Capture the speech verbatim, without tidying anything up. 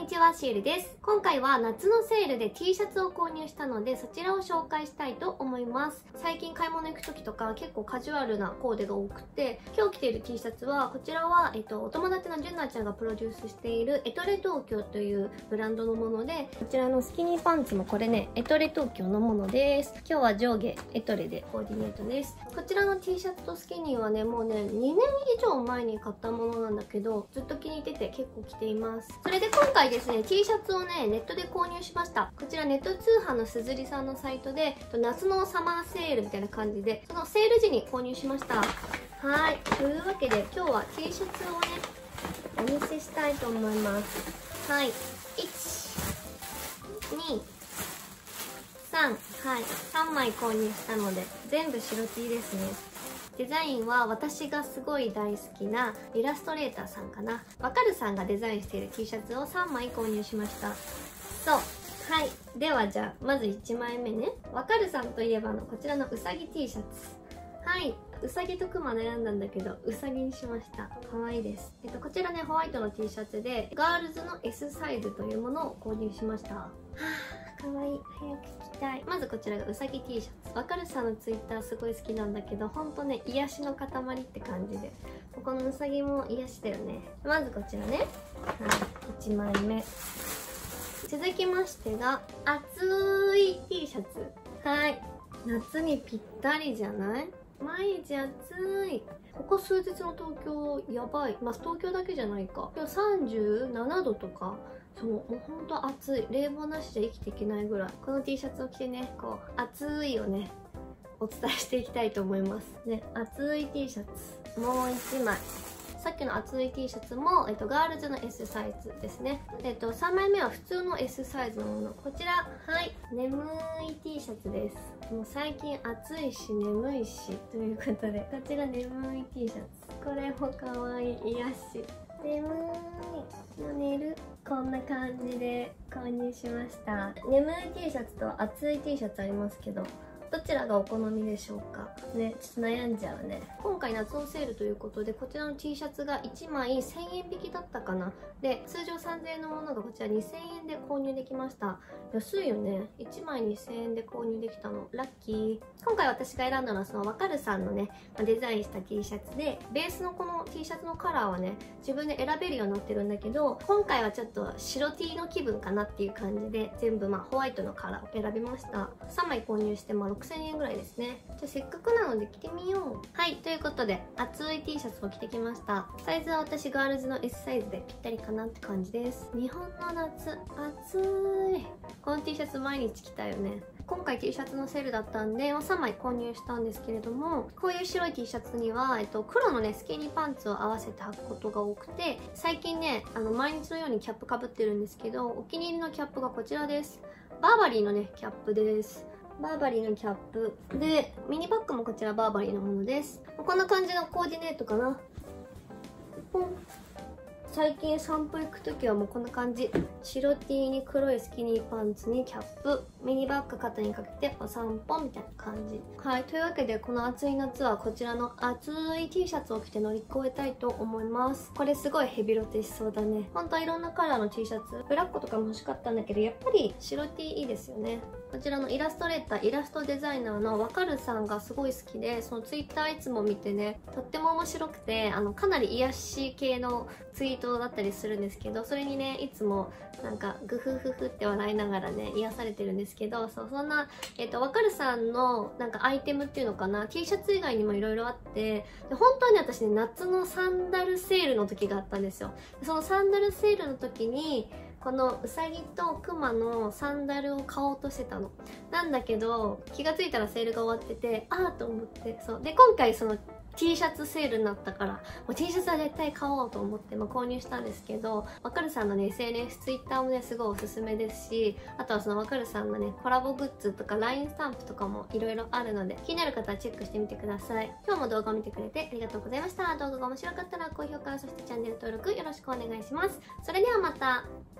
にちは、シエルです。今回は夏のセールで T シャツを購入したので、そちらを紹介したいと思います。最近買い物行く時とか結構カジュアルなコーデが多くて、今日着ている T シャツは、こちらは、えっと、お友達のジュンナちゃんがプロデュースしているエトレ東京というブランドのもので、こちらのスキニーパンツもこれね、エトレ東京のものです。今日は上下エトレでコーディネートです。こちらの T シャツとスキニーはね、もうね、にねん以上前に買ったものなんだけど、ずっと気に入ってて結構着ています。それで今回ですね、T シャツをね、ネットで購入しました。こちらネット通販のすずりさんのサイトで、夏のサマーセールみたいな感じで、そのセール時に購入しました。はい。というわけで、今日は T シャツをね、お見せしたいと思います。はい。いち、に、さん、はい。さんまい購入したので、全部白 T ですね。デザインは私がすごい大好きなイラストレーターさんかな。わかるさんがデザインしている T シャツをさんまい購入しました。そう。はい。ではじゃあ、まずいちまいめね。わかるさんといえばのこちらのうさぎ T シャツ。はい。うさぎとクマ悩んだんだけど、うさぎにしました。かわいいです。えっと、こちらね、ホワイトの T シャツで、ガールズの エス サイズというものを購入しました。はぁ、かわいい。早く着たい。まずこちらがうさぎ T シャツ。わかるさんのツイッターすごい好きなんだけど、ほんとね、癒しの塊って感じで。このうさぎも癒しだよね。まずこちらね。はい、いちまいめ。続きましてが、暑い T シャツ。はい。夏にぴったりじゃない？毎日暑い。ここ数日の東京やばい。まあ、東京だけじゃないか。今日さんじゅうななどとか。そう、もうほんと暑い。冷房なしじゃ生きていけないぐらい。この T シャツを着てね、こう、暑いをね、お伝えしていきたいと思います。ね、暑い T シャツ。もういちまい。さっきの暑い T シャツも、えっと、ガールズの エス サイズですね。えっと、さんまいめは普通の エス サイズのもの。こちら、はい。眠い T シャツです。もう最近暑いし眠いし。ということで、こちら眠い T シャツ。これもかわいい。癒し。眠い。もう寝る。こんな感じで購入しました。眠い T シャツと暑い T シャツありますけど、どちらがお好みでしょうかね。ちょっと悩んじゃうね。今回夏のセールということで、こちらの T シャツがいちまいせんえん引きだったかな。で、通常さんぜんえんのものがこちらにせんえんで購入できました。安いよね。いちまいにせんえんで購入できたの。ラッキー。今回私が選んだのはそのわかるさんのね、デザインした T シャツで、ベースのこの T シャツのカラーはね、自分で選べるようになってるんだけど、今回はちょっと白 T の気分かなっていう感じで、全部まあホワイトのカラーを選びました。さんまい購入してまあろくせんえんぐらいですね。じゃあせっかくなので着てみよう。はい、ということで、暑い T シャツを着てきました。サイズは私ガールズの エス サイズでぴったりかなって感じです。日本の夏、暑い。この T シャツ毎日着たよね。今回 T シャツのセールだったんで、さんまい購入したんですけれども、こういう白い T シャツには、えっと、黒のね、スキニーパンツを合わせて履くことが多くて、最近ね、あの、毎日のようにキャップかぶってるんですけど、お気に入りのキャップがこちらです。バーバリーのね、キャップです。バーバリーのキャップ。で、ミニバッグもこちらバーバリーのものです。こんな感じのコーディネートかな。ポン。最近散歩行くときはもうこんな感じ。白 T に黒いスキニーパンツにキャップ、ミニバッグ肩にかけてお散歩みたいな感じ。はい。というわけで、この暑い夏はこちらの暑い T シャツを着て乗り越えたいと思います。これすごいヘビロテしそうだね。ほんといろんなカラーの T シャツ、ブラックとかも欲しかったんだけど、やっぱり白 T いいですよね。こちらのイラストレーター、イラストデザイナーのわかるさんがすごい好きで、そのツイッターいつも見てね、とっても面白くて、あの、かなり癒し系のツイートだったりするんですけど、それにね、いつもなんかグフフフって笑いながらね、癒されてるんですけど、そう、そんな、えっと、わかるさんのなんかアイテムっていうのかな、T シャツ以外にもいろいろあって、で本当に私ね、夏のサンダルセールの時があったんですよ。そのサンダルセールの時に、このうさぎとクマのサンダルを買おうとしてたの。なんだけど、気がついたらセールが終わってて、あーと思って、そう。で、今回その T シャツセールになったから、もう T シャツは絶対買おうと思って、まあ、購入したんですけど、わかるさんのね、エスエヌエス、Twitter もね、すごいおすすめですし、あとはそのわかるさんのね、コラボグッズとか ライン スタンプとかもいろいろあるので、気になる方はチェックしてみてください。今日も動画を見てくれてありがとうございました。動画が面白かったら高評価、そしてチャンネル登録よろしくお願いします。それではまた。